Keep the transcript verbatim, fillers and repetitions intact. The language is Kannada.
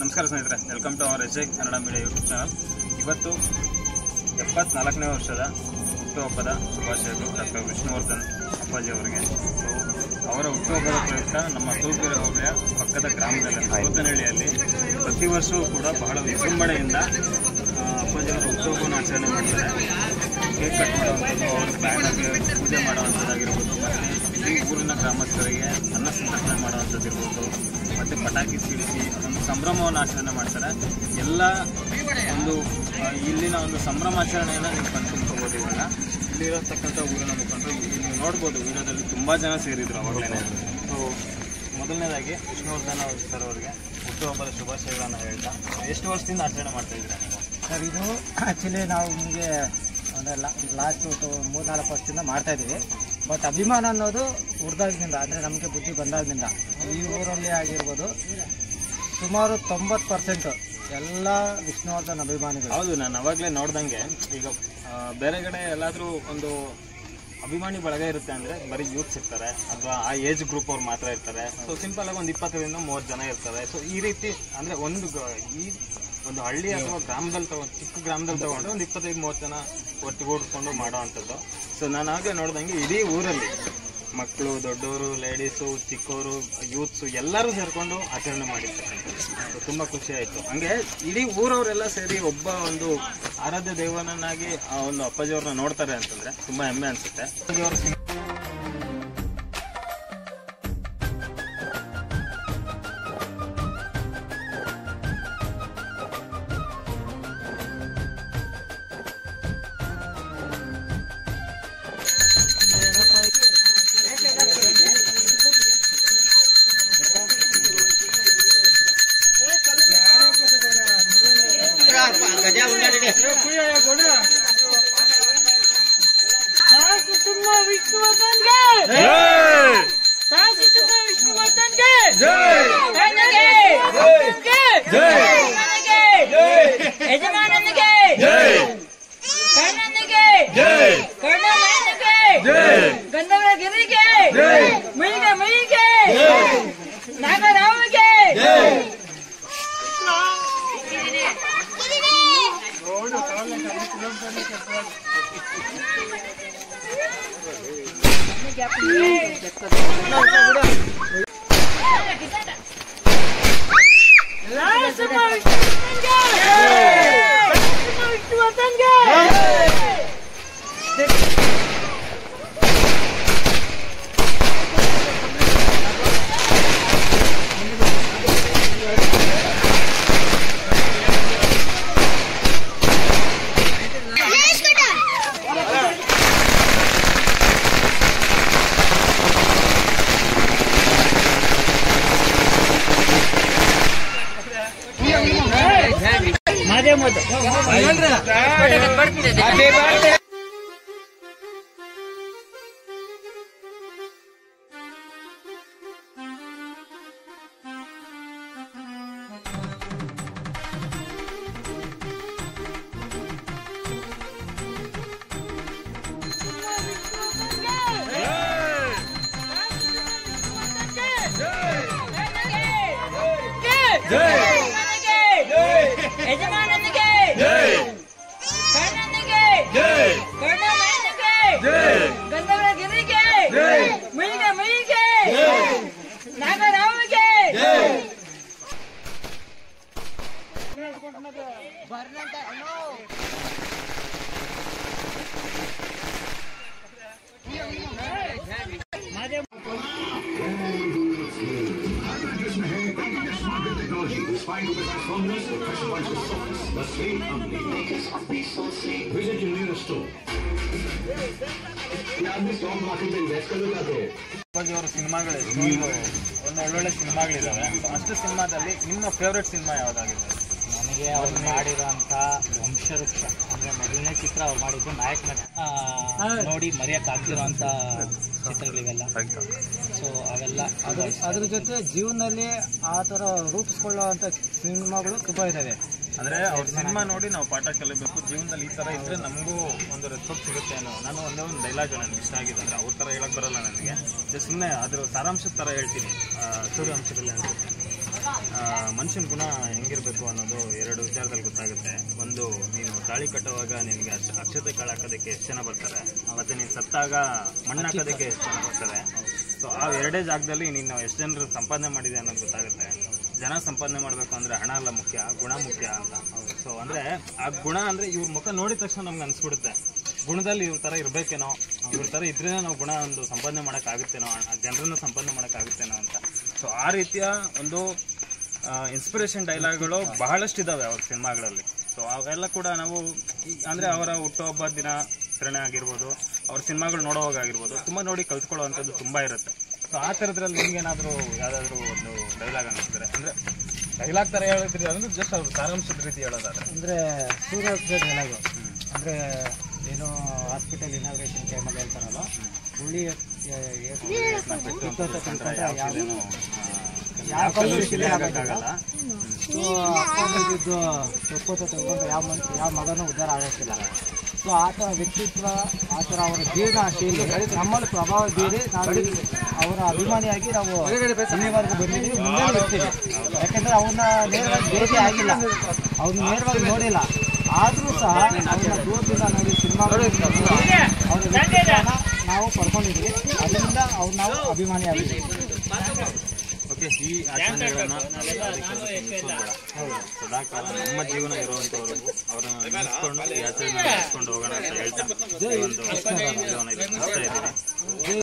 ನಮಸ್ಕಾರ ಸ್ನೇಹಿತರೆ, welcome to our S J Kannada media YouTube channel. ಇವತ್ತು ಎಪ್ಪತ್ನಾಲ್ಕನೇ ವರ್ಷದ ಹುಟ್ಟುಹಬ್ಬದ ಶುಭಾಶಯಗಳು ಡಾಕ್ಟರ್ ವಿಷ್ಣುವರ್ಧನ್ ಅಪ್ಪಾಜಿ ಅವರಿಗೆ. ಸೊ ಅವರ ಹುಟ್ಟುಹಬ್ಬದ ಪ್ರಯುಕ್ತ ನಮ್ಮ ತೂರ್ಕೆರೆ ಹೋಬಳಿಯ ಪಕ್ಕದ ಗ್ರಾಮದಲ್ಲಿ ಸೋತನಹಳ್ಳಿಯಲ್ಲಿ ಪ್ರತಿ ವರ್ಷವೂ ಕೂಡ ಬಹಳ ವಿಜೃಂಭಣೆಯಿಂದ ಅಪ್ಪಾಜಿಯವರ ಹುಟ್ಟುಹಬ್ಬವನ್ನು ಆಚರಣೆ ಮಾಡ್ತಾರೆ. ಕೇಕ್ ಕಟ್ ಮಾಡುವಂಥದ್ದು, ಅವ್ರ ಬ್ಯಾಂಡಾಗಿ ಪೂಜೆ ಮಾಡುವಂಥದ್ದಾಗಿರ್ಬೋದು, ಮತ್ತು ಈ ಊರಿನ ಗ್ರಾಮಸ್ಥರಿಗೆ ಅನ್ನ ಸಂತರ್ಪಣೆ ಮಾಡುವಂಥದ್ದು ಇರ್ಬೋದು, ಮತ್ತು ಪಟಾಕಿ ಸಿಡಿಸಿ ಒಂದು ಸಂಭ್ರಮವನ್ನು ಆಚರಣೆ ಮಾಡ್ತಾರೆ. ಎಲ್ಲ ಒಂದು ಇಲ್ಲಿನ ಒಂದು ಸಂಭ್ರಮಾಚರಣೆಯನ್ನು ನೀವು ಕಣ್ತುಂಬ್ಕೋಬೋದು. ಇವಾಗ ಇಲ್ಲಿರತಕ್ಕಂಥ ಊರಿನ ಮುಖಂಡರು ನೀವು ನೋಡ್ಬೋದು, ವಿಡಿಯೋದಲ್ಲಿ ತುಂಬ ಜನ ಸೇರಿದ್ರು ಅವಾಗಲೇ. ಸೊ ಮೊದಲನೇದಾಗಿ ವಿಷ್ಣುವರ್ಧನ್ ಸರ್ ಅವರಿಗೆ ಹುಟ್ಟುಹಬ್ಬದ ಶುಭಾಶಯಗಳನ್ನು ಹೇಳ್ತಾ, ಎಷ್ಟು ವರ್ಷದಿಂದ ಆಚರಣೆ ಮಾಡ್ತಾ ಇದ್ದೀರಾ ನೀವು ಸರ್? ಇದು ಆ್ಯಕ್ಚುಲಿ ನಾವು ನಿಮಗೆ ಅಂದರೆ ಲಾಸ್ಟ್ ಮೂರು ನಾಲ್ಕು ವರ್ಷದಿಂದ ಮಾಡ್ತಾಯಿದ್ದೀವಿ. ಬಟ್ ಅಭಿಮಾನ ಅನ್ನೋದು ಹುಡ್ದಾಗಿನಿಂದ, ಅಂದರೆ ನಮಗೆ ಬುದ್ಧಿ ಬಂದಾಗಿನಿಂದ ಈ ಊರಲ್ಲಿ ಆಗಿರ್ಬೋದು ಸುಮಾರು ತೊಂಬತ್ತು ಪರ್ಸೆಂಟು ಎಲ್ಲ ವಿಷ್ಣುವರ್ಧನ್ ಅಭಿಮಾನಿಗಳು. ಹೌದು, ನಾನು ಅವಾಗಲೇ ನೋಡ್ದಂಗೆ ಈಗ ಬೇರೆ ಕಡೆ ಎಲ್ಲಾದರೂ ಒಂದು ಅಭಿಮಾನಿ ಬಳಗ ಇರುತ್ತೆ ಅಂದರೆ ಬರೀ ಯೂತ್ಸ್ ಇರ್ತಾರೆ, ಅಥವಾ ಆ ಏಜ್ ಗ್ರೂಪ್ ಅವ್ರು ಮಾತ್ರ ಇರ್ತಾರೆ. ಸೊ ಸಿಂಪಲ್ ಆಗಿ ಒಂದು ಇಪ್ಪತ್ತರಿಂದ ಮೂವತ್ತು ಜನ ಇರ್ತಾರೆ. ಸೊ ಈ ರೀತಿ ಅಂದರೆ ಒಂದು ಈ ಒಂದು ಹಳ್ಳಿ ಅಥವಾ ಗ್ರಾಮದಲ್ಲಿ ತಗೊಂಡು ಚಿಕ್ಕ ಗ್ರಾಮದಲ್ಲಿ ತಗೊಂಡು ಒಂದು ಇಪ್ಪತ್ತೈದು ಮೂವತ್ತು ಜನ ಒಟ್ಟುಗೂಡಿಸ್ಕೊಂಡು ಮಾಡೋ ಅಂಥದ್ದು. ಸೊ ನಾನು ಆಗಲೇ ನೋಡ್ದಂಗೆ ಇಡೀ ಊರಲ್ಲಿ ಮಕ್ಕಳು, ದೊಡ್ಡವರು, ಲೇಡೀಸು, ಚಿಕ್ಕವರು, ಯೂತ್ಸು ಎಲ್ಲರೂ ಸೇರಿಕೊಂಡು ಆಚರಣೆ ಮಾಡಿರ್ತಾರೆ. ತುಂಬ ಖುಷಿ ಆಯಿತು. ಹಂಗೆ ಇಡೀ ಊರವರೆಲ್ಲ ಸೇರಿ ಒಬ್ಬ ಒಂದು ಆರಾಧ್ಯ ದೈವನನ್ನಾಗಿ ಆ ಒಂದು ಅಪ್ಪಾಜಿಯವ್ರನ್ನ ನೋಡ್ತಾರೆ ಅಂತಂದರೆ ತುಂಬ ಹೆಮ್ಮೆ ಅನಿಸುತ್ತೆ. ಅಪ್ಪಾಜಿಯವ್ರ ಗಂಧವರಗಿರಿಗೆ ಮೈಗೆ ಮೈಗೆ ನಾಗರಾವಿಗೆ ಯಜಮಾನನಿಗೆ ಕರ್ಣನಿಗೆ ಕರ್ಣಮಯನಿಗೆ ಗಂಧವರಗಿರಿಗೆ ಮೈಗೆ ಮೈಗೆ ನಾಗರಾವಿಗೆ ಅಪ್ಪಾಜಿಯವರ ಸಿನಿಮಾಗಳು ಒಂದು ಒಳ್ಳೊಳ್ಳೆ ಸಿನಿಮಾಗಳಿದ್ದಾವೆ. ಅಷ್ಟು ಸಿನಿಮಾದಲ್ಲಿ ನಿಮ್ಮ ಫೇವ್ರೆಟ್ ಸಿನಿಮಾ ಯಾವುದಾಗಿದೆ? ನನಗೆ ಅವ್ರು ಮಾಡಿರೋಂಥ ವಂಶವೃಕ್ಷ ಅಂದರೆ ಮೊದಲನೇ ಚಿತ್ರ ಅವ್ರು ಮಾಡಿದ್ದು ನಾಯಕ ನಟ ನೋಡಿ ಮರೆಯೋಕ್ಕಾಗ್ತಿರೋಂಥ ಚಿತ್ರಗಳಿವೆಲ್ಲ. ಸೊ ಅವೆಲ್ಲ ಅದ್ರ ಅದ್ರ ಜೊತೆ ಜೀವನದಲ್ಲಿ ಆ ಥರ ರೂಪಿಸ್ಕೊಳ್ಳೋವಂಥ ಸಿನಿಮಾಗಳು ತುಂಬ ಇದ್ದಾವೆ. ಅಂದರೆ ಅವ್ರ ಸಿನಿಮಾ ನೋಡಿ ನಾವು ಪಾಠ ಕಲಿಬೇಕು, ಜೀವನದಲ್ಲಿ ಈ ಥರ ಇದ್ದರೆ ನಮಗೂ ಒಂದು ರೆಸ್ಪೆಕ್ಟ್ ಸಿಗುತ್ತೆ ಅನ್ನೋ. ನಾನು ಒಂದೇ ಒಂದು ಡೈಲಾಗ್ ನನಗೆ ಇಷ್ಟ ಆಗಿದೆ, ಅಂದರೆ ಅವ್ರ ಥರ ಹೇಳಕ್ಕೆ ಬರಲ್ಲ ನನಗೆ, ಸುಮ್ಮನೆ ಅದ್ರ ಸಾರಾಂಶದ ಥರ ಹೇಳ್ತೀನಿ. ಸೂರ್ಯಾಂಶದಲ್ಲಿ ಅನಿಸುತ್ತೆ ಮನುಷ್ಯನ ಗುಣ ಹೆಂಗಿರಬೇಕು ಅನ್ನೋದು ಎರಡು ವಿಚಾರದಲ್ಲಿ ಗೊತ್ತಾಗುತ್ತೆ. ಒಂದು, ನೀನು ತಾಳಿ ಕಟ್ಟುವಾಗ ನಿನಗೆ ಅಕ್ಷ ಅಕ್ಷತೆ ಕಾಳು ಹಾಕೋದಕ್ಕೆ ಎಷ್ಟು ಜನ ಬರ್ತಾರೆ, ಮತ್ತು ನೀನು ಸತ್ತಾಗ ಮಣ್ಣು ಹಾಕೋದಕ್ಕೆ ಎಷ್ಟು ಜನ ಬರ್ತಾರೆ. ಸೊ ಆ ಎರಡೇ ಜಾಗದಲ್ಲಿ ನೀನು ಎಷ್ಟು ಜನರು ಸಂಪಾದನೆ ಮಾಡಿದೆ ಅನ್ನೋದು ಗೊತ್ತಾಗುತ್ತೆ. ಜನ ಸಂಪಾದನೆ ಮಾಡಬೇಕು ಅಂದರೆ ಹಣ ಎಲ್ಲ ಮುಖ್ಯ, ಗುಣ ಮುಖ್ಯ ಅಂತ. ಸೊ ಅಂದರೆ ಆ ಗುಣ ಅಂದರೆ ಇವ್ರ ಮುಖ ನೋಡಿದ ತಕ್ಷಣ ನಮ್ಗೆ ಅನಿಸ್ಬಿಡುತ್ತೆ, ಗುಣದಲ್ಲಿ ಇವ್ರ ಥರ ಇರಬೇಕೇನೋ, ಇವ್ರ ಥರ ಇದ್ರೇ ನಾವು ಗುಣ ಒಂದು ಸಂಪಾದನೆ ಮಾಡೋಕ್ಕಾಗುತ್ತೇನೋ, ಜನರನ್ನು ಸಂಪಾದನೆ ಮಾಡೋಕ್ಕಾಗುತ್ತೇನೋ ಅಂತ. ಸೊ ಆ ರೀತಿಯ ಒಂದು ಇನ್ಸ್ಪಿರೇಷನ್ ಡೈಲಾಗ್ಗಳು ಬಹಳಷ್ಟು ಇದ್ದಾವೆ ಅವ್ರ ಸಿನಿಮಾಗಳಲ್ಲಿ. ಸೊ ಅವೆಲ್ಲ ಕೂಡ ನಾವು ಅಂದರೆ ಅವರ ಹುಟ್ಟುಹಬ್ಬ ದಿನಾಚರಣೆ ಆಗಿರ್ಬೋದು, ಅವ್ರ ಸಿನಿಮಾಗಳು ನೋಡೋವಾಗಾಗಿರ್ಬೋದು, ತುಂಬ ನೋಡಿ ಕಲ್ತ್ಕೊಳ್ಳೋವಂಥದ್ದು ತುಂಬ ಇರುತ್ತೆ. ಸೊ ಆ ಥರದ್ರಲ್ಲಿ ನಿಮ್ಗೇನಾದರೂ ಯಾವುದಾದ್ರೂ ಒಂದು ಡೈಲಾಗ್ ಅನ್ನಿಸಿದ್ರೆ, ಅಂದರೆ ಡೈಲಾಗ್ ಥರ ಹೇಳಿದ್ರಿ ಅಂದ್ರೆ ಜಸ್ಟ್ ಅವ್ರು ಸಾರಾಂಶದ ರೀತಿ ಹೇಳೋದಾದ್ರೆ ಅಂದರೆ ಸೂರ್ಯ ಡೈಲಾಗು ಅಂದರೆ ಏನು ಹಾಸ್ಪಿಟಲ್ ಇನಾಗ್ರೇಷನ್ ಟೈಮಲ್ಲಿ ಹೇಳ್ತಾರಲ್ಲ, ಹುಳಿ ಯಾವ ಕಲ್ಲು ಆಗೋಕ್ಕಾಗಲ್ಲ, ಇದ್ದು ಒಪ್ಪತ್ತ ತಗೊಂಡು ಯಾವ ಮನ್ ಯಾವ ಮಗನೂ ಉದ್ಧಾರ ಆಗೋಕ್ಕಿಲ್ಲ. ಸೊ ಆ ಥರ ವ್ಯಕ್ತಿತ್ವ, ಆ ಥರ ಅವರ ಜೀವನ ಶೈಲಿ ನಮ್ಮಲ್ಲಿ ಪ್ರಭಾವ ಬೀರಿ ನಾವು ಅವರ ಅಭಿಮಾನಿಯಾಗಿ ನಾವು ಇಲ್ಲಿವರೆಗೂ ಬಂದಿದ್ದೀವಿ, ಮುಂದೆ ಇರ್ತೀವಿ. ಯಾಕೆಂದರೆ ಅವ್ರನ್ನ ನೇರವಾಗಿ ಭೇಟಿ ಆಗಿಲ್ಲ, ಅವ್ರನ್ನ ನೇರವಾಗಿ ನೋಡಿಲ್ಲ, ಆದರೂ ಸಹ ಅವ್ರನ್ನ ದೂರದಿಂದ ನೋಡಿ ಸಿನಿಮಾಗಳು ಅವರ ವ್ಯಕ್ತಿತ್ವನ ನಾವು ಪಡ್ಕೊಂಡಿದ್ದೀವಿ. ಅದರಿಂದ ಅವ್ರು ನಾವು ಅಭಿಮಾನಿ ಆಗಿದ್ದೀವಿ. ಓಕೆ, ಈ ಆಚರಣೆಗಳನ್ನ ಸದಾಕಾಲ ನಮ್ಮ ಜೀವನ ಇರುವಂಥವ್ರಿಗೂ ಅವರನ್ನು ನೆನೆಸ್ಕೊಂಡು ಈ ಆಚರಣೆ ನಡೆಸ್ಕೊಂಡು ಹೋಗೋಣ ಅಂತ ಹೇಳ್ತಾ ಒಂದು ಜೀವನ ಇದು ಮುಗಿಸ್ತಾ ಇದ್ದೀನಿ.